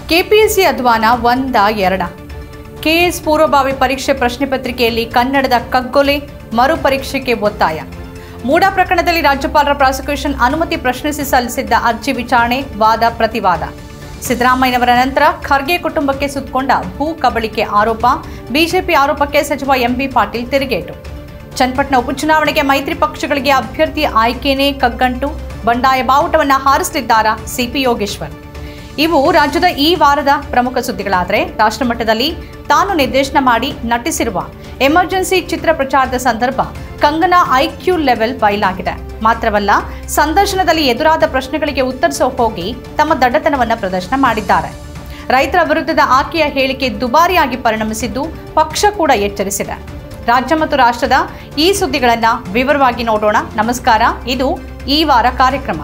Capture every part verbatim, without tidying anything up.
KPSC ಅಧ್ವಾನ ಒಂದ ಎರಡ KS ಪೂರ್ವಭಾವಿ ಪರೀಕ್ಷೆ ಪ್ರಶ್ನೆ ಪತ್ರಿಕೆಯಲ್ಲಿ ಕನ್ನಡದ ಕಗ್ಗೊಲೆ ಮರು ಪರೀಕ್ಷೆಗೆ ಒತ್ತಾಯ. ಮೂಡಾ ಪ್ರಕರಣದಲ್ಲಿ ರಾಜ್ಯಪಾಲರ ಪ್ರಾಸಿಕ್ಯೂಷನ್ ಅನುಮತಿ ಪ್ರಶ್ನಿಸಿ ಸಲ್ಲಿಸಿದ್ದ ಅರ್ಜಿ ವಿಚಾರಣೆ, ವಾದ ಪ್ರತಿವಾದ. ಸಿದ್ದರಾಮಯ್ಯನವರ ನಂತರ ಖರ್ಗೆ ಕುಟುಂಬಕ್ಕೆ ಸುತ್ತಕೊಂಡ ಭೂ ಕಬಳಿಕೆ ಆರೋಪ, ಬಿಜೆಪಿ ಆರೋಪಕ್ಕೆ ಸಚಿವ ಎಂಬಿ ಪಾಟೀಲ್ ತಿರುಗೇಟು. ಚನ್ನಪಟ್ಟಣ ಉಪಚುನಾವಣೆಗೆ ಮೈತ್ರಿ ಪಕ್ಷಗಳಿಗೆ ಅಭ್ಯರ್ಥಿ ಆಯ್ಕೆನೇ ಕಗ್ಗಂಟು, ಬಂಡಾಯ ಬಾವುಟವನ್ನು ಹಾರಿಸಲಿದ್ದಾರಾ ಸಿಪಿ ಯೋಗೇಶ್ವರ್. ಇವು ರಾಜ್ಯದ ಈ ವಾರದ ಪ್ರಮುಖ ಸುದ್ದಿಗಳಾದರೆ, ರಾಷ್ಟ್ರಮಟ್ಟದಲ್ಲಿ ತಾನು ನಿರ್ದೇಶನ ಮಾಡಿ ನಟಿಸಿರುವ ಎಮರ್ಜೆನ್ಸಿ ಚಿತ್ರ ಪ್ರಚಾರದ ಸಂದರ್ಭ ಕಂಗನಾ ಐಕ್ಯೂ ಲೆವೆಲ್ ಬಯಲಾಗಿದೆ. ಮಾತ್ರವಲ್ಲ, ಸಂದರ್ಶನದಲ್ಲಿ ಎದುರಾದ ಪ್ರಶ್ನೆಗಳಿಗೆ ಉತ್ತರಿಸೋ ಹೋಗಿ ತಮ್ಮ ದಡ್ಡತನವನ್ನು ಪ್ರದರ್ಶನ ಮಾಡಿದ್ದಾರೆ. ರೈತರ ವಿರುದ್ಧದ ಆಕೆಯ ಹೇಳಿಕೆ ದುಬಾರಿಯಾಗಿ ಪರಿಣಮಿಸಿದ್ದು ಪಕ್ಷ ಕೂಡ ಎಚ್ಚರಿಸಿದೆ. ರಾಜ್ಯ ಮತ್ತು ರಾಷ್ಟ್ರದ ಈ ಸುದ್ದಿಗಳನ್ನು ವಿವರವಾಗಿ ನೋಡೋಣ. ನಮಸ್ಕಾರ, ಇದು ಈ ವಾರ ಕಾರ್ಯಕ್ರಮ.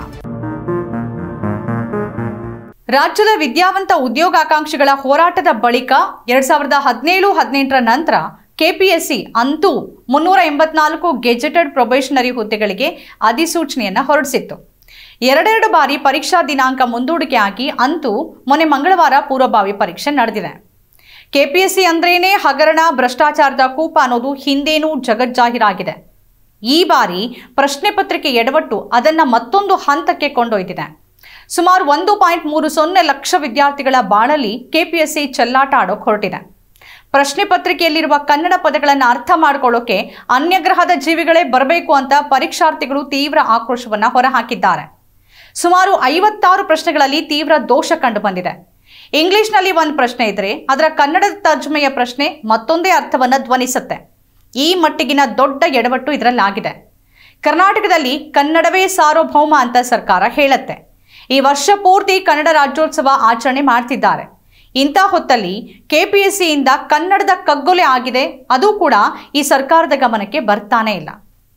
ರಾಜ್ಯದ ವಿದ್ಯಾವಂತ ಉದ್ಯೋಗಾಕಾಂಕ್ಷಿಗಳ ಹೋರಾಟದ ಬಳಿಕ ಎರಡ್ ಸಾವಿರದ ಹದಿನೇಳು ಹದಿನೆಂಟರ ನಂತರ ಕೆಪಿಎಸ್ಸಿ ಅಂತೂ ಮುನ್ನೂರ ಎಂಬತ್ನಾಲ್ಕು ಗೆಜೆಟೆಡ್ ಪ್ರೊಬೇಷನರಿ ಹುದ್ದೆಗಳಿಗೆ ಅಧಿಸೂಚನೆಯನ್ನು ಹೊರಡಿಸಿತ್ತು. ಎರಡೆರಡು ಬಾರಿ ಪರೀಕ್ಷಾ ದಿನಾಂಕ ಮುಂದೂಡಿಕೆ ಆಗಿ ಅಂತೂ ಮೊನ್ನೆ ಮಂಗಳವಾರ ಪೂರ್ವಭಾವಿ ಪರೀಕ್ಷೆ ನಡೆದಿದೆ. ಕೆಪಿಎಸ್ಸಿ ಅಂದ್ರೇನೆ ಹಗರಣ, ಭ್ರಷ್ಟಾಚಾರದ ಕೂಪ ಅನ್ನೋದು ಹಿಂದೇನೂ ಜಗಜ್ಜಾಹೀರಾಗಿದೆ. ಈ ಬಾರಿ ಪ್ರಶ್ನೆ ಪತ್ರಿಕೆ ಎಡವಟ್ಟು ಅದನ್ನು ಮತ್ತೊಂದು ಹಂತಕ್ಕೆ ಕೊಂಡೊಯ್ದಿದೆ. ಸುಮಾರು ಒಂದು ಪಾಯಿಂಟ್ ಮೂರು ಸೊನ್ನೆ ಲಕ್ಷ ವಿದ್ಯಾರ್ಥಿಗಳ ಬಾಳಲ್ಲಿ ಕೆಪಿಎಸ್ಸಿ ಚೆಲ್ಲಾಟ ಆಡೋಕೆ ಹೊರಟಿದೆ. ಪ್ರಶ್ನೆ ಪತ್ರಿಕೆಯಲ್ಲಿರುವ ಕನ್ನಡ ಪದಗಳನ್ನು ಅರ್ಥ ಮಾಡಿಕೊಳ್ಳೋಕೆ ಅನ್ಯಗ್ರಹದ ಜೀವಿಗಳೇ ಬರಬೇಕು ಅಂತ ಪರೀಕ್ಷಾರ್ಥಿಗಳು ತೀವ್ರ ಆಕ್ರೋಶವನ್ನು ಹೊರಹಾಕಿದ್ದಾರೆ. ಸುಮಾರು ಐವತ್ತಾರು ಪ್ರಶ್ನೆಗಳಲ್ಲಿ ತೀವ್ರ ದೋಷ ಕಂಡು ಬಂದಿದೆ. ಇಂಗ್ಲಿಷ್ನಲ್ಲಿ ಒಂದು ಪ್ರಶ್ನೆ ಇದ್ರೆ ಅದರ ಕನ್ನಡದ ತರ್ಜುಮೆಯ ಪ್ರಶ್ನೆ ಮತ್ತೊಂದೇ ಅರ್ಥವನ್ನು ಧ್ವನಿಸುತ್ತೆ. ಈ ಮಟ್ಟಿಗಿನ ದೊಡ್ಡ ಎಡವಟ್ಟು ಇದರಲ್ಲಾಗಿದೆ. ಕರ್ನಾಟಕದಲ್ಲಿ ಕನ್ನಡವೇ ಸಾರ್ವಭೌಮ ಅಂತ ಸರ್ಕಾರ ಹೇಳುತ್ತೆ. ಈ ವರ್ಷ ಪೂರ್ತಿ ಕನ್ನಡ ರಾಜ್ಯೋತ್ಸವ ಆಚರಣೆ ಮಾಡ್ತಿದ್ದಾರೆ. ಇಂಥ ಹೊತ್ತಲ್ಲಿ ಕೆಪಿಎಸ್ಸಿಯಿಂದ ಕನ್ನಡದ ಕಗ್ಗೊಲೆ ಆಗಿದೆ, ಅದು ಕೂಡ ಈ ಸರ್ಕಾರದ ಗಮನಕ್ಕೆ ಬರ್ತಾನೆ ಇಲ್ಲ.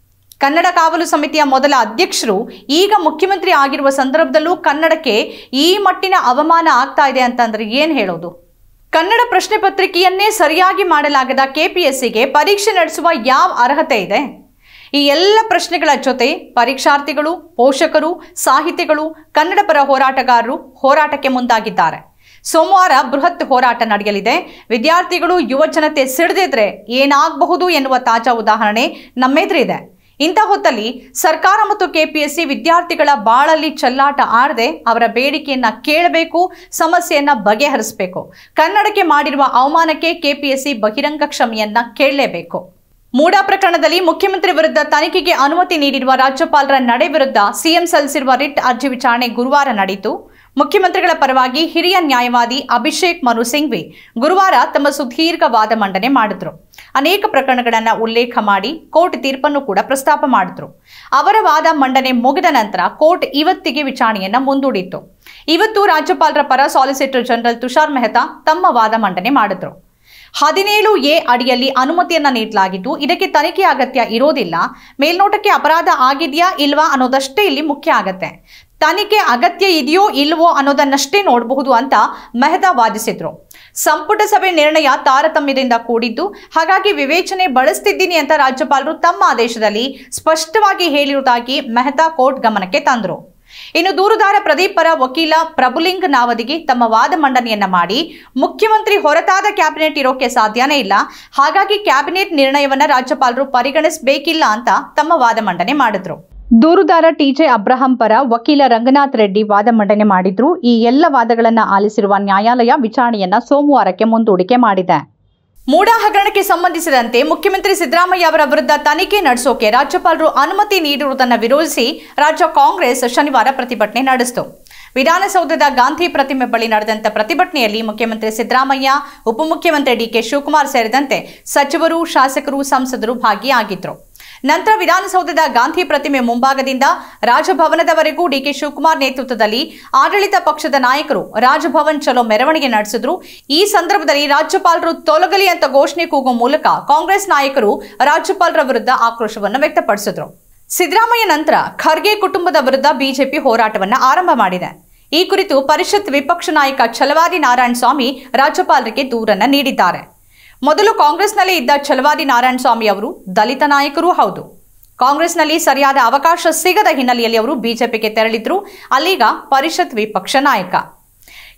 ಕನ್ನಡ ಕಾವಲು ಸಮಿತಿಯ ಮೊದಲ ಅಧ್ಯಕ್ಷರು ಈಗ ಮುಖ್ಯಮಂತ್ರಿ ಆಗಿರುವ ಸಂದರ್ಭದಲ್ಲೂ ಕನ್ನಡಕ್ಕೆ ಈ ಮಟ್ಟಿನ ಅವಮಾನ ಆಗ್ತಾ ಇದೆ ಅಂತಂದ್ರೆ ಏನು ಹೇಳೋದು? ಕನ್ನಡ ಪ್ರಶ್ನೆ ಪತ್ರಿಕೆಯನ್ನೇ ಸರಿಯಾಗಿ ಮಾಡಲಾಗದ ಕೆಪಿಎಸ್ಸಿಗೆ ಪರೀಕ್ಷೆ ನಡೆಸುವ ಯಾವ ಅರ್ಹತೆ ಇದೆ? ಈ ಎಲ್ಲ ಪ್ರಶ್ನೆಗಳ ಜೊತೆ ಪರೀಕ್ಷಾರ್ಥಿಗಳು, ಪೋಷಕರು, ಸಾಹಿತಿಗಳು, ಕನ್ನಡ ಪರ ಹೋರಾಟಗಾರರು ಹೋರಾಟಕ್ಕೆ ಮುಂದಾಗಿದ್ದಾರೆ. ಸೋಮವಾರ ಬೃಹತ್ ಹೋರಾಟ ನಡೆಯಲಿದೆ. ವಿದ್ಯಾರ್ಥಿಗಳು, ಯುವ ಜನತೆ ಸಿಡಿದಿದ್ರೆ ಏನಾಗಬಹುದು ಎನ್ನುವ ತಾಜಾ ಉದಾಹರಣೆ ನಮ್ಮೆದುರಿದೆ. ಇಂಥ ಹೊತ್ತಲ್ಲಿ ಸರ್ಕಾರ ಮತ್ತು ಕೆಪಿಎಸ್ಸಿ ವಿದ್ಯಾರ್ಥಿಗಳ ಬಾಳಲ್ಲಿ ಚೆಲ್ಲಾಟ ಆಡದೆ ಅವರ ಬೇಡಿಕೆಯನ್ನ ಕೇಳಬೇಕು, ಸಮಸ್ಯೆಯನ್ನ ಬಗೆಹರಿಸಬೇಕು. ಕನ್ನಡಕ್ಕೆ ಮಾಡಿರುವ ಅವಮಾನಕ್ಕೆ ಕೆಪಿಎಸ್ಸಿ ಬಹಿರಂಗ ಕ್ಷಮೆಯನ್ನ ಕೇಳಲೇಬೇಕು. ಮೂಡಾ ಪ್ರಕರಣದಲ್ಲಿ ಮುಖ್ಯಮಂತ್ರಿ ವಿರುದ್ಧ ತನಿಖೆಗೆ ಅನುಮತಿ ನೀಡಿರುವ ರಾಜ್ಯಪಾಲರ ನಡೆ ವಿರುದ್ಧ ಸಿಎಂ ಸಲ್ಲಿಸಿರುವ ರಿಟ್ ಅರ್ಜಿ ವಿಚಾರಣೆ ಗುರುವಾರ ನಡೆಯಿತು. ಮುಖ್ಯಮಂತ್ರಿಗಳ ಪರವಾಗಿ ಹಿರಿಯ ನ್ಯಾಯವಾದಿ ಅಭಿಷೇಕ್ ಮನು ಸಿಂಘ್ವಿ ಗುರುವಾರ ತಮ್ಮ ಸುದೀರ್ಘ ವಾದ ಮಂಡನೆ ಮಾಡಿದ್ರು. ಅನೇಕ ಪ್ರಕರಣಗಳನ್ನು ಉಲ್ಲೇಖ ಮಾಡಿ ಕೋರ್ಟ್ ತೀರ್ಪನ್ನು ಕೂಡ ಪ್ರಸ್ತಾಪ ಮಾಡಿದ್ರು. ಅವರ ವಾದ ಮಂಡನೆ ಮುಗಿದ ನಂತರ ಕೋರ್ಟ್ ಇವತ್ತಿಗೆ ವಿಚಾರಣೆಯನ್ನ ಮುಂದೂಡಿತ್ತು. ಇವತ್ತು ರಾಜ್ಯಪಾಲರ ಪರ ಸಾಲಿಸಿಟರ್ ಜನರಲ್ ತುಷಾರ್ ಮೆಹ್ತಾ ತಮ್ಮ ವಾದ ಮಂಡನೆ ಮಾಡಿದ್ರು. ಹದಿನೇಳು ಎ ಅಡಿಯಲ್ಲಿ ಅನುಮತಿಯನ್ನ ನೀಡಲಾಗಿದ್ದು, ಇದಕ್ಕೆ ತನಿಖೆ ಅಗತ್ಯ ಇರೋದಿಲ್ಲ. ಮೇಲ್ನೋಟಕ್ಕೆ ಅಪರಾಧ ಆಗಿದೆಯಾ ಇಲ್ವಾ ಅನ್ನೋದಷ್ಟೇ ಇಲ್ಲಿ ಮುಖ್ಯ ಆಗತ್ತೆ. ತನಿಖೆ ಅಗತ್ಯ ಇದೆಯೋ ಇಲ್ವೋ ಅನ್ನೋದನ್ನಷ್ಟೇ ನೋಡಬಹುದು ಅಂತ ಮೆಹ್ತಾ ವಾದಿಸಿದ್ರು. ಸಂಪುಟ ಸಭೆ ನಿರ್ಣಯ ತಾರತಮ್ಯದಿಂದ ಕೂಡಿದ್ದು, ಹಾಗಾಗಿ ವಿವೇಚನೆ ಬಳಸ್ತಿದ್ದೀನಿ ಅಂತ ರಾಜ್ಯಪಾಲರು ತಮ್ಮ ಆದೇಶದಲ್ಲಿ ಸ್ಪಷ್ಟವಾಗಿ ಹೇಳಿರುವುದಾಗಿ ಮೆಹ್ತಾ ಕೋರ್ಟ್ ಗಮನಕ್ಕೆ ತಂದರು. ಇನ್ನು ದೂರುದಾರ ಪ್ರದೀಪ್ ಪರ ವಕೀಲ ಪ್ರಭುಲಿಂಗ್ ನಾವದಿಗೆ ತಮ್ಮ ವಾದ ಮಂಡನೆಯನ್ನ ಮಾಡಿ, ಮುಖ್ಯಮಂತ್ರಿ ಹೊರತಾದ ಕ್ಯಾಬಿನೆಟ್ ಇರೋಕೆ ಸಾಧ್ಯನೇ ಇಲ್ಲ, ಹಾಗಾಗಿ ಕ್ಯಾಬಿನೆಟ್ ನಿರ್ಣಯವನ್ನ ರಾಜ್ಯಪಾಲರು ಪರಿಗಣಿಸಬೇಕಿಲ್ಲ ಅಂತ ತಮ್ಮ ವಾದ ಮಂಡನೆ ಮಾಡಿದ್ರು. ದೂರುದಾರ ಟಿಜೆ ಅಬ್ರಹಾಂ ಪರ ವಕೀಲ ರಂಗನಾಥ್ ರೆಡ್ಡಿ ವಾದ ಮಂಡನೆ ಮಾಡಿದ್ರು. ಈ ಎಲ್ಲ ವಾದಗಳನ್ನು ಆಲಿಸಿರುವ ನ್ಯಾಯಾಲಯ ವಿಚಾರಣೆಯನ್ನ ಸೋಮವಾರಕ್ಕೆ ಮುಂದೂಡಿಕೆ ಮಾಡಿದೆ. ಮೂಡಾ ಹಗರಣಕ್ಕೆ ಸಂಬಂಧಿಸಿದಂತೆ ಮುಖ್ಯಮಂತ್ರಿ ಸಿದ್ದರಾಮಯ್ಯ ಅವರ ವಿರುದ್ಧ ತನಿಖೆ ನಡೆಸೋಕೆ ರಾಜ್ಯಪಾಲರು ಅನುಮತಿ ನೀಡಿರುವುದನ್ನು ವಿರೋಧಿಸಿ ರಾಜ್ಯ ಕಾಂಗ್ರೆಸ್ ಶನಿವಾರ ಪ್ರತಿಭಟನೆ ನಡೆಸಿತು. ವಿಧಾನಸೌಧದ ಗಾಂಧಿ ಪ್ರತಿಮೆ ಬಳಿ ನಡೆದಂತ ಪ್ರತಿಭಟನೆಯಲ್ಲಿ ಮುಖ್ಯಮಂತ್ರಿ ಸಿದ್ದರಾಮಯ್ಯ, ಉಪಮುಖ್ಯಮಂತ್ರಿ ಡಿಕೆ ಶಿವಕುಮಾರ್ ಸೇರಿದಂತೆ ಸಚಿವರು, ಶಾಸಕರು, ಸಂಸದರು ಭಾಗಿಯಾಗಿದ್ದರು. ನಂತರ ವಿಧಾನಸೌಧದ ಗಾಂಧಿ ಪ್ರತಿಮೆ ಮುಂಭಾಗದಿಂದ ರಾಜಭವನದವರೆಗೂ ಡಿಕೆ ಶಿವಕುಮಾರ್ ನೇತೃತ್ವದಲ್ಲಿ ಆಡಳಿತ ಪಕ್ಷದ ನಾಯಕರು ರಾಜಭವನ್ ಚಲೋ ಮೆರವಣಿಗೆ ನಡೆಸಿದ್ರು. ಈ ಸಂದರ್ಭದಲ್ಲಿ ರಾಜ್ಯಪಾಲರು ತೊಲಗಲಿ ಅಂತ ಘೋಷಣೆ ಕೂಗುವ ಮೂಲಕ ಕಾಂಗ್ರೆಸ್ ನಾಯಕರು ರಾಜ್ಯಪಾಲರ ವಿರುದ್ಧ ಆಕ್ರೋಶವನ್ನು ವ್ಯಕ್ತಪಡಿಸಿದ್ರು. ಸಿದ್ದರಾಮಯ್ಯ ನಂತರ ಖರ್ಗೆ ಕುಟುಂಬದ ವಿರುದ್ಧ ಬಿಜೆಪಿ ಹೋರಾಟವನ್ನು ಆರಂಭ ಮಾಡಿದೆ. ಈ ಕುರಿತು ಪರಿಷತ್ ವಿಪಕ್ಷ ನಾಯಕ ಛಲವಾದಿ ನಾರಾಯಣ ಸ್ವಾಮಿ ರಾಜ್ಯಪಾಲರಿಗೆ ದೂರನ್ನ ನೀಡಿದ್ದಾರೆ. ಮೊದಲು ಕಾಂಗ್ರೆಸ್ನಲ್ಲಿ ಇದ್ದ ಛಲವಾದಿ ನಾರಾಯಣ ಸ್ವಾಮಿ ಅವರು ದಲಿತ ನಾಯಕರೂ ಹೌದು. ಕಾಂಗ್ರೆಸ್ನಲ್ಲಿ ಸರಿಯಾದ ಅವಕಾಶ ಸಿಗದ ಹಿನ್ನೆಲೆಯಲ್ಲಿ ಅವರು ಬಿಜೆಪಿಗೆ ತೆರಳಿದ್ರು. ಅಲ್ಲೀಗ ಪರಿಷತ್ ವಿಪಕ್ಷ ನಾಯಕ.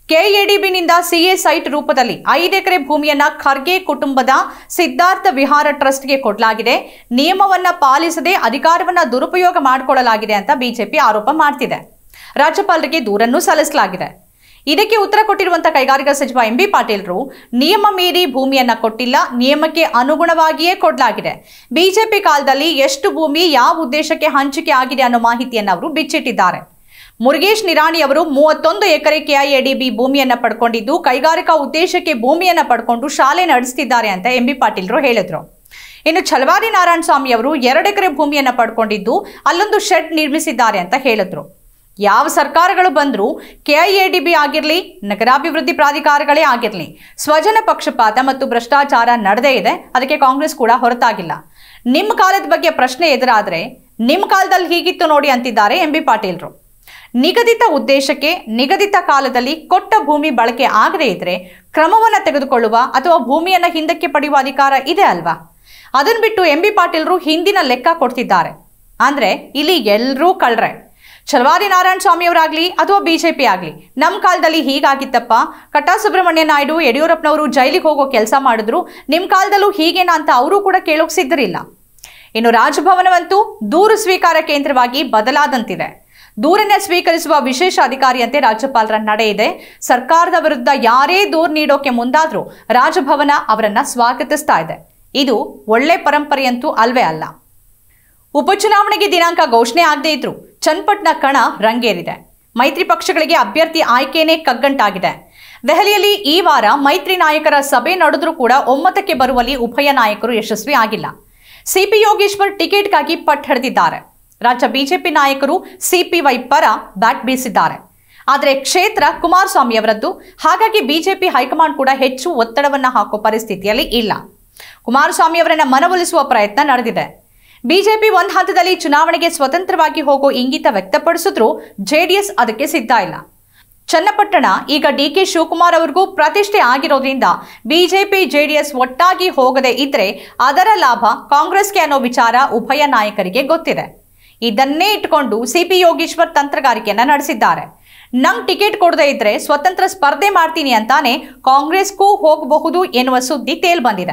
ಕೆಎಡಿಬಿನಿಂದ ಸಿಎ ಸೈಟ್ ರೂಪದಲ್ಲಿ ಐದು ಎಕರೆ ಭೂಮಿಯನ್ನ ಖರ್ಗೆ ಕುಟುಂಬದ ಸಿದ್ಧಾರ್ಥ ವಿಹಾರ ಟ್ರಸ್ಟ್ಗೆ ಕೊಡಲಾಗಿದೆ. ನಿಯಮವನ್ನ ಪಾಲಿಸದೆ ಅಧಿಕಾರವನ್ನ ದುರುಪಯೋಗ ಮಾಡಿಕೊಳ್ಳಲಾಗಿದೆ ಅಂತ ಬಿಜೆಪಿ ಆರೋಪ ಮಾಡ್ತಿದೆ. ರಾಜ್ಯಪಾಲರಿಗೆ ದೂರನ್ನು ಸಲ್ಲಿಸಲಾಗಿದೆ. ಇದಕ್ಕೆ ಉತ್ತರ ಕೊಟ್ಟಿರುವಂತಹ ಕೈಗಾರಿಕಾ ಸಚಿವ ಎಂ ಬಿ ಪಾಟೀಲ್ರು ನಿಯಮ ಮೀರಿ ಭೂಮಿಯನ್ನ ಕೊಟ್ಟಿಲ್ಲ, ನಿಯಮಕ್ಕೆ ಅನುಗುಣವಾಗಿಯೇ ಕೊಡಲಾಗಿದೆ. ಬಿಜೆಪಿ ಕಾಲದಲ್ಲಿ ಎಷ್ಟು ಭೂಮಿ ಯಾವ ಉದ್ದೇಶಕ್ಕೆ ಹಂಚಿಕೆ ಆಗಿದೆ ಅನ್ನೋ ಮಾಹಿತಿಯನ್ನು ಅವರು ಬಿಚ್ಚಿಟ್ಟಿದ್ದಾರೆ. ಮುರುಗೇಶ್ ನಿರಾಣಿ ಅವರು ಮೂವತ್ತೊಂದು ಎಕರೆ ಕೆಐಎಡಿಬಿ ಭೂಮಿಯನ್ನ ಪಡ್ಕೊಂಡಿದ್ದು ಕೈಗಾರಿಕಾ ಉದ್ದೇಶಕ್ಕೆ ಭೂಮಿಯನ್ನ ಪಡ್ಕೊಂಡು ಶಾಲೆ ನಡೆಸುತ್ತಿದ್ದಾರೆ ಅಂತ ಎಂ ಬಿ ಪಾಟೀಲ್ರು ಹೇಳಿದ್ರು. ಇನ್ನು ಛಲವಾದಿ ನಾರಾಯಣ ಸ್ವಾಮಿ ಅವರು ಎರಡು ಎಕರೆ ಭೂಮಿಯನ್ನ ಪಡ್ಕೊಂಡಿದ್ದು ಅಲ್ಲೊಂದು ಶೆಡ್ ನಿರ್ಮಿಸಿದ್ದಾರೆ ಅಂತ ಹೇಳಿದ್ರು. ಯಾವ ಸರ್ಕಾರಗಳು ಬಂದರೂ ಕೆಐಎಡಿಬಿ ಆಗಿರಲಿ, ನಗರಾಭಿವೃದ್ಧಿ ಪ್ರಾಧಿಕಾರಗಳೇ ಆಗಿರಲಿ, ಸ್ವಜನ ಪಕ್ಷಪಾತ ಮತ್ತು ಭ್ರಷ್ಟಾಚಾರ ನಡೆದೇ ಇದೆ. ಅದಕ್ಕೆ ಕಾಂಗ್ರೆಸ್ ಕೂಡ ಹೊರತಾಗಿಲ್ಲ. ನಿಮ್ಮ ಕಾಲದ ಬಗ್ಗೆ ಪ್ರಶ್ನೆ ಎದುರಾದ್ರೆ ನಿಮ್ಮ ಕಾಲದಲ್ಲಿ ಹೀಗಿತ್ತು ನೋಡಿ ಅಂತಿದ್ದಾರೆ ಎಂ ಬಿ ಪಾಟೀಲ್ರು. ನಿಗದಿತ ಉದ್ದೇಶಕ್ಕೆ ನಿಗದಿತ ಕಾಲದಲ್ಲಿ ಕೊಟ್ಟ ಭೂಮಿ ಬಳಕೆ ಆಗದೇ ಇದ್ರೆ ಕ್ರಮವನ್ನು ತೆಗೆದುಕೊಳ್ಳುವ ಅಥವಾ ಭೂಮಿಯನ್ನು ಹಿಂದಕ್ಕೆ ಪಡೆಯುವ ಅಧಿಕಾರ ಇದೆ ಅಲ್ವಾ? ಅದನ್ನು ಬಿಟ್ಟು ಎಂ ಬಿ ಪಾಟೀಲ್ರು ಹಿಂದಿನ ಲೆಕ್ಕ ಕೊಡ್ತಿದ್ದಾರೆ. ಅಂದ್ರೆ ಇಲ್ಲಿ ಎಲ್ಲರೂ ಕಳ್ರೆ. ಛಲವಾದಿ ನಾರಾಯಣ ಸ್ವಾಮಿ ಅವರಾಗ್ಲಿ ಅಥವಾ ಬಿಜೆಪಿ ಆಗ್ಲಿ ನಮ್ಮ ಕಾಲದಲ್ಲಿ ಹೀಗಾಗಿತ್ತಪ್ಪ, ಕಟ್ಟಾ ಸುಬ್ರಹ್ಮಣ್ಯ ನಾಯ್ಡು ಯಡಿಯೂರಪ್ಪನವರು ಜೈಲಿಗೆ ಹೋಗೋ ಕೆಲಸ ಮಾಡಿದ್ರು, ನಿಮ್ಮ ಕಾಲದಲ್ಲೂ ಹೀಗೇನಾ ಅಂತ ಅವರು ಕೂಡ ಕೇಳೋಕ್ ಸಿದ್ಧರಿಲ್ಲ. ಇನ್ನು ರಾಜಭವನವಂತೂ ದೂರು ಸ್ವೀಕಾರ ಕೇಂದ್ರವಾಗಿ ಬದಲಾದಂತಿದೆ. ದೂರನ್ನ ಸ್ವೀಕರಿಸುವ ವಿಶೇಷ ಅಧಿಕಾರಿಯಂತೆ ರಾಜ್ಯಪಾಲರ ನಡೆ ಇದೆ. ಸರ್ಕಾರದ ವಿರುದ್ಧ ಯಾರೇ ದೂರು ನೀಡೋಕೆ ಮುಂದಾದ್ರೂ ರಾಜಭವನ ಅವರನ್ನ ಸ್ವಾಗತಿಸ್ತಾ ಇದೆ. ಇದು ಒಳ್ಳೆ ಪರಂಪರೆಯಂತೂ ಅಲ್ವೇ ಅಲ್ಲ. ಉಪಚುನಾವಣೆಗೆ ದಿನಾಂಕ ಘೋಷಣೆ ಆಗದೇ ಇದ್ರು ಚನ್ನಪಟ್ಟಣ ಕಣ ರಂಗೇರಿದೆ. ಮೈತ್ರಿ ಪಕ್ಷಗಳಿಗೆ ಅಭ್ಯರ್ಥಿ ಆಯ್ಕೆನೇ ಕಗ್ಗಂಟಾಗಿದೆ. ದೆಹಲಿಯಲ್ಲಿ ಈ ವಾರ ಮೈತ್ರಿ ನಾಯಕರ ಸಭೆ ನಡೆದ್ರೂ ಕೂಡ ಒಮ್ಮತಕ್ಕೆ ಬರುವಲ್ಲಿ ಉಭಯ ನಾಯಕರು ಯಶಸ್ವಿ ಆಗಿಲ್ಲ. ಸಿಪಿ ಯೋಗೇಶ್ವರ್ ಟಿಕೆಟ್ಗಾಗಿ ಪಟ್ಟು ಹಿಡಿದಿದ್ದಾರೆ. ರಾಜ್ಯ ಬಿಜೆಪಿ ನಾಯಕರು ಸಿಪಿವೈ ಪರ ಬ್ಯಾಟ್ ಬೀಸಿದ್ದಾರೆ. ಆದರೆ ಕ್ಷೇತ್ರ ಕುಮಾರಸ್ವಾಮಿ ಅವರದ್ದು. ಹಾಗಾಗಿ ಬಿಜೆಪಿ ಹೈಕಮಾಂಡ್ ಕೂಡ ಹೆಚ್ಚು ಒತ್ತಡವನ್ನ ಹಾಕೋ ಪರಿಸ್ಥಿತಿಯಲ್ಲಿ ಇಲ್ಲ. ಕುಮಾರಸ್ವಾಮಿ ಅವರನ್ನ ಮನವೊಲಿಸುವ ಪ್ರಯತ್ನ ನಡೆದಿದೆ. ಬಿಜೆಪಿ ಒಂದು ಹಂತದಲ್ಲಿ ಚುನಾವಣೆಗೆ ಸ್ವತಂತ್ರವಾಗಿ ಹೋಗೋ ಇಂಗಿತ ವ್ಯಕ್ತಪಡಿಸಿದ್ರು ಜೆಡಿಎಸ್ ಅದಕ್ಕೆ ಸಿದ್ಧ ಇಲ್ಲ. ಚನ್ನಪಟ್ಟಣ ಈಗ ಡಿಕೆ ಶಿವಕುಮಾರ್ ಅವರಿಗೂ ಪ್ರತಿಷ್ಠೆ ಆಗಿರೋದ್ರಿಂದ ಬಿಜೆಪಿ ಜೆಡಿಎಸ್ ಒಟ್ಟಾಗಿ ಹೋಗದೆ ಇದ್ರೆ ಅದರ ಲಾಭ ಕಾಂಗ್ರೆಸ್ಗೆ ಅನ್ನೋ ವಿಚಾರ ಉಭಯ ನಾಯಕರಿಗೆ ಗೊತ್ತಿದೆ. ಇದನ್ನೇ ಇಟ್ಕೊಂಡು ಸಿಪಿ ಯೋಗೇಶ್ವರ್ ತಂತ್ರಗಾರಿಕೆಯನ್ನ ನಡೆಸಿದ್ದಾರೆ. ನಂಗ್ ಟಿಕೆಟ್ ಕೊಡದೇ ಇದ್ರೆ ಸ್ವತಂತ್ರ ಸ್ಪರ್ಧೆ ಮಾಡ್ತೀನಿ ಅಂತಾನೆ ಕಾಂಗ್ರೆಸ್ಗೂ ಹೋಗಬಹುದು ಎನ್ನುವ ಸುದ್ದಿ ತೇಲ್ ಬಂದಿದೆ.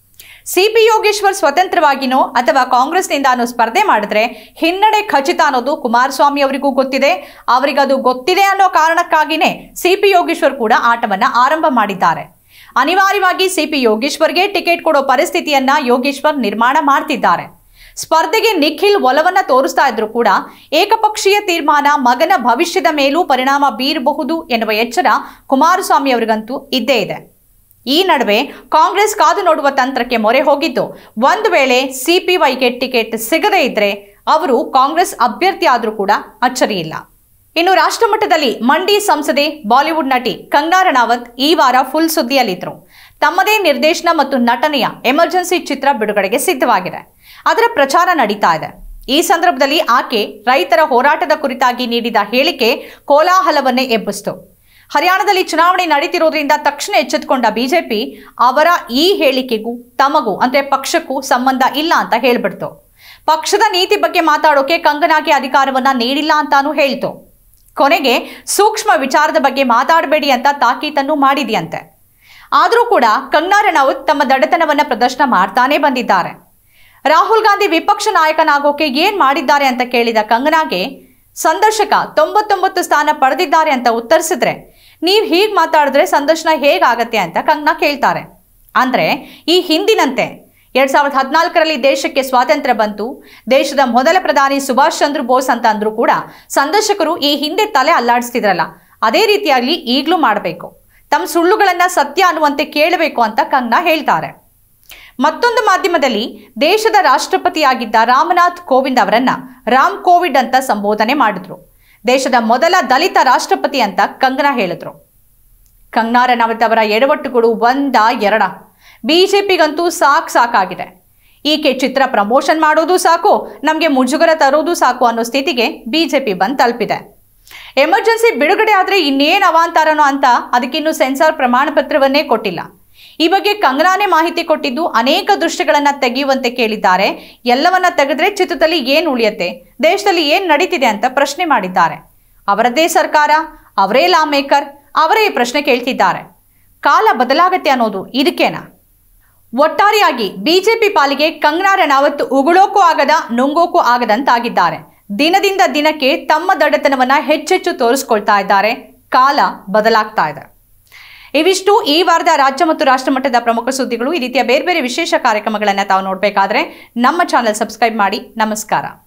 ಸಿಪಿ ಯೋಗೇಶ್ವರ್ ಸ್ವತಂತ್ರವಾಗಿನೋ ಅಥವಾ ಕಾಂಗ್ರೆಸ್ನಿಂದಾನೋ ಸ್ಪರ್ಧೆ ಮಾಡಿದ್ರೆ ಹಿನ್ನಡೆ ಖಚಿತ ಅನ್ನೋದು ಕುಮಾರಸ್ವಾಮಿ ಅವರಿಗೂ ಗೊತ್ತಿದೆ. ಅವರಿಗದು ಗೊತ್ತಿದೆ ಅನ್ನೋ ಕಾರಣಕ್ಕಾಗಿನೇ ಸಿಪಿ ಯೋಗೇಶ್ವರ್ ಕೂಡ ಆಟವನ್ನ ಆರಂಭ ಮಾಡಿದ್ದಾರೆ. ಅನಿವಾರ್ಯವಾಗಿ ಸಿಪಿ ಯೋಗೇಶ್ವರ್ಗೆ ಟಿಕೆಟ್ ಕೊಡೋ ಪರಿಸ್ಥಿತಿಯನ್ನ ಯೋಗೇಶ್ವರ್ ನಿರ್ಮಾಣ ಮಾಡ್ತಿದ್ದಾರೆ. ಸ್ಪರ್ಧೆಗೆ ನಿಖಿಲ್ ಒಲವನ್ನ ತೋರಿಸ್ತಾ ಇದ್ರು ಕೂಡ ಏಕಪಕ್ಷೀಯ ತೀರ್ಮಾನ ಮಗನ ಭವಿಷ್ಯದ ಮೇಲೂ ಪರಿಣಾಮ ಬೀರಬಹುದು ಎನ್ನುವ ಎಚ್ಚರ ಕುಮಾರಸ್ವಾಮಿ ಅವರಿಗಂತೂ ಇದ್ದೇ ಇದೆ. ಈ ನಡುವೆ ಕಾಂಗ್ರೆಸ್ ಕಾದು ನೋಡುವ ತಂತ್ರಕ್ಕೆ ಮೊರೆ ಹೋಗಿದ್ದು ಒಂದು ವೇಳೆ ಸಿಪಿವೈಗೆ ಟಿಕೆಟ್ ಸಿಗದೇ ಇದ್ರೆ ಅವರು ಕಾಂಗ್ರೆಸ್ ಅಭ್ಯರ್ಥಿ ಆದ್ರೂ ಕೂಡ ಅಚ್ಚರಿ ಇಲ್ಲ. ಇನ್ನು ರಾಷ್ಟ್ರಮಟ್ಟದಲ್ಲಿ ಮಂಡಿ ಸಂಸದೆ ಬಾಲಿವುಡ್ ನಟಿ ಕಂಗನಾ ರನಾವತ್ ಈ ವಾರ ಫುಲ್ ಸುದ್ದಿಯಲ್ಲಿದ್ರು. ತಮ್ಮದೇ ನಿರ್ದೇಶನ ಮತ್ತು ನಟನೆಯ ಎಮರ್ಜೆನ್ಸಿ ಚಿತ್ರ ಬಿಡುಗಡೆಗೆ ಸಿದ್ಧವಾಗಿದೆ. ಅದರ ಪ್ರಚಾರ ನಡೀತಾ ಇದೆ. ಈ ಸಂದರ್ಭದಲ್ಲಿ ಆಕೆ ರೈತರ ಹೋರಾಟದ ಕುರಿತಾಗಿ ನೀಡಿದ ಹೇಳಿಕೆ ಕೋಲಾಹಲವನ್ನೇ ಎಬ್ಬಿಸಿತು. ಹರಿಯಾಣದಲ್ಲಿ ಚುನಾವಣೆ ನಡೀತಿರೋದ್ರಿಂದ ತಕ್ಷಣ ಎಚ್ಚೆತ್ತುಕೊಂಡ ಬಿಜೆಪಿ ಅವರ ಈ ಹೇಳಿಕೆಗೂ ತಮಗೂ ಅಂದ್ರೆ ಪಕ್ಷಕ್ಕೂ ಸಂಬಂಧ ಇಲ್ಲ ಅಂತ ಹೇಳ್ಬಿಡ್ತು. ಪಕ್ಷದ ನೀತಿ ಬಗ್ಗೆ ಮಾತಾಡೋಕೆ ಕಂಗನಾಗೆ ಅಧಿಕಾರವನ್ನ ನೀಡಿಲ್ಲ ಅಂತಾನೂ ಹೇಳ್ತು. ಕೊನೆಗೆ ಸೂಕ್ಷ್ಮ ವಿಚಾರದ ಬಗ್ಗೆ ಮಾತಾಡಬೇಡಿ ಅಂತ ತಾಕೀತನ್ನು ಮಾಡಿದೆಯಂತೆ. ಆದರೂ ಕೂಡ ಕಂಗನಾ ರನೌತ್ ತಮ್ಮ ದಡತನವನ್ನ ಪ್ರದರ್ಶನ ಮಾಡ್ತಾನೆ ಬಂದಿದ್ದಾರೆ. ರಾಹುಲ್ ಗಾಂಧಿ ವಿಪಕ್ಷ ನಾಯಕನಾಗೋಕೆ ಏನ್ ಮಾಡಿದ್ದಾರೆ ಅಂತ ಕೇಳಿದ ಕಂಗನಾಗೆ ಸಂದರ್ಶಕ ತೊಂಬತ್ತೊಂಬತ್ತು ಸ್ಥಾನ ಪಡೆದಿದ್ದಾರೆ ಅಂತ ಉತ್ತರಿಸಿದ್ರೆ ನೀವ್ ಹೀಗ್ ಮಾತಾಡಿದ್ರೆ ಸಂದರ್ಶನ ಹೇಗಾಗತ್ತೆ ಅಂತ ಕಂಗನಾ ಕೇಳ್ತಾರೆ. ಅಂದ್ರೆ ಈ ಹಿಂದಿನಂತೆ ಎರಡ್ ಸಾವಿರದ ಹದಿನಾಲ್ಕರಲ್ಲಿ ದೇಶಕ್ಕೆ ಸ್ವಾತಂತ್ರ್ಯ ಬಂತು, ದೇಶದ ಮೊದಲ ಪ್ರಧಾನಿ ಸುಭಾಷ್ ಚಂದ್ರ ಬೋಸ್ ಅಂತ ಅಂದ್ರೂ ಕೂಡ ಸಂದರ್ಶಕರು ಈ ಹಿಂದೆ ತಲೆ ಅಲ್ಲಾಡಿಸ್ತಿದ್ರಲ್ಲ, ಅದೇ ರೀತಿಯಾಗಿ ಈಗಲೂ ಮಾಡಬೇಕು, ತಮ್ಮ ಸುಳ್ಳುಗಳನ್ನ ಸತ್ಯ ಅನ್ನುವಂತೆ ಕೇಳಬೇಕು ಅಂತ ಕಂಗನಾ ಹೇಳ್ತಾರೆ. ಮತ್ತೊಂದು ಮಾಧ್ಯಮದಲ್ಲಿ ದೇಶದ ರಾಷ್ಟ್ರಪತಿಯಾಗಿದ್ದ ರಾಮನಾಥ್ ಕೋವಿಂದ್ ಅವರನ್ನ ರಾಮ್ ಕೋವಿಡ್ ಅಂತ ಸಂಬೋಧನೆ ಮಾಡಿದ್ರು. ದೇಶದ ಮೊದಲ ದಲಿತ ರಾಷ್ಟ್ರಪತಿ ಅಂತ ಕಂಗನಾ ಹೇಳಿದ್ರು. ಕಂಗನಾ ರನೌತ್ ಅವರ ಎಡವಟ್ಟುಗಳು ಒಂದ ಎರಡ, ಬಿಜೆಪಿಗಂತೂ ಸಾಕ್ ಸಾಕಾಗಿದೆ. ಈಕೆ ಚಿತ್ರ ಪ್ರಮೋಷನ್ ಮಾಡೋದು ಸಾಕು, ನಮಗೆ ಮುಜುಗರ ತರೋದು ಸಾಕು ಅನ್ನೋ ಸ್ಥಿತಿಗೆ ಬಿಜೆಪಿ ಬಂದು ತಲುಪಿದೆ. ಎಮರ್ಜೆನ್ಸಿ ಬಿಡುಗಡೆ ಆದ್ರೆ ಇನ್ನೇನು ಅವಾಂತರನೋ ಅಂತ ಅದಕ್ಕಿನ್ನೂ ಸೆನ್ಸಾರ್ ಪ್ರಮಾಣ ಪತ್ರವನ್ನೇ ಕೊಟ್ಟಿಲ್ಲ. ಈ ಬಗ್ಗೆ ಕಂಗನಾನೇ ಮಾಹಿತಿ ಕೊಟ್ಟಿದ್ದು ಅನೇಕ ದೃಶ್ಯಗಳನ್ನ ತೆಗೆಯುವಂತೆ ಕೇಳಿದ್ದಾರೆ. ಎಲ್ಲವನ್ನ ತೆಗೆದ್ರೆ ಚಿತ್ರದಲ್ಲಿ ಏನ್ ಉಳಿಯತ್ತೆ, ದೇಶದಲ್ಲಿ ಏನ್ ನಡೀತಿದೆ ಅಂತ ಪ್ರಶ್ನೆ ಮಾಡಿದ್ದಾರೆ. ಅವರದ್ದೇ ಸರ್ಕಾರ, ಅವರೇ ಲಾ ಮೇಕರ್, ಅವರೇ ಈ ಪ್ರಶ್ನೆ ಕೇಳ್ತಿದ್ದಾರೆ. ಕಾಲ ಬದಲಾಗತ್ತೆ ಅನ್ನೋದು ಇದಕ್ಕೇನಾ? ಒಟ್ಟಾರೆಯಾಗಿ ಬಿಜೆಪಿ ಪಾಲಿಗೆ ಕಂಗನಾ ರನೌತ್ ಉಗುಳೋಕೂ ಆಗದ ನುಂಗೋಕೂ ಆಗದಂತಾಗಿದ್ದಾರೆ. ದಿನದಿಂದ ದಿನಕ್ಕೆ ತಮ್ಮ ದಡತನವನ್ನ ಹೆಚ್ಚೆಚ್ಚು ತೋರಿಸ್ಕೊಳ್ತಾ ಇದ್ದಾರೆ. ಕಾಲ ಬದಲಾಗ್ತಾ ಇದೆ. ಇವಿಷ್ಟು ಈ ವಾರದ ರಾಜ್ಯ ಮತ್ತು ರಾಷ್ಟ್ರ ಮಟ್ಟದ ಪ್ರಮುಖ ಸುದ್ದಿಗಳು. ಈ ರೀತಿಯ ಬೇರೆ ಬೇರೆ ವಿಶೇಷ ಕಾರ್ಯಕ್ರಮಗಳನ್ನು ತಾವು ನೋಡಬೇಕಾದ್ರೆ ನಮ್ಮ ಚಾನೆಲ್ ಸಬ್ಸ್ಕ್ರೈಬ್ ಮಾಡಿ. ನಮಸ್ಕಾರ.